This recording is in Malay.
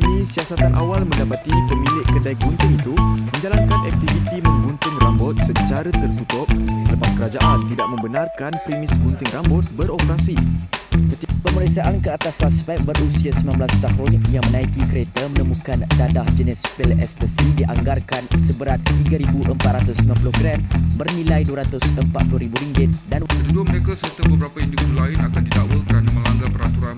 ini, siasatan awal mendapati pemilik kedai gunting itu menjalankan aktiviti menggunting rambut secara tertutup selepas kerajaan tidak membenarkan premis gunting rambut beroperasi. Pemeriksaan ke atas suspek berusia 19 tahun yang menaiki kereta menemukan dadah jenis pil ekstasi dianggarkan seberat 3,490 gram bernilai RM240,000 dan Kedua mereka serta beberapa individu lain akan didakwa kerana melanggar peraturan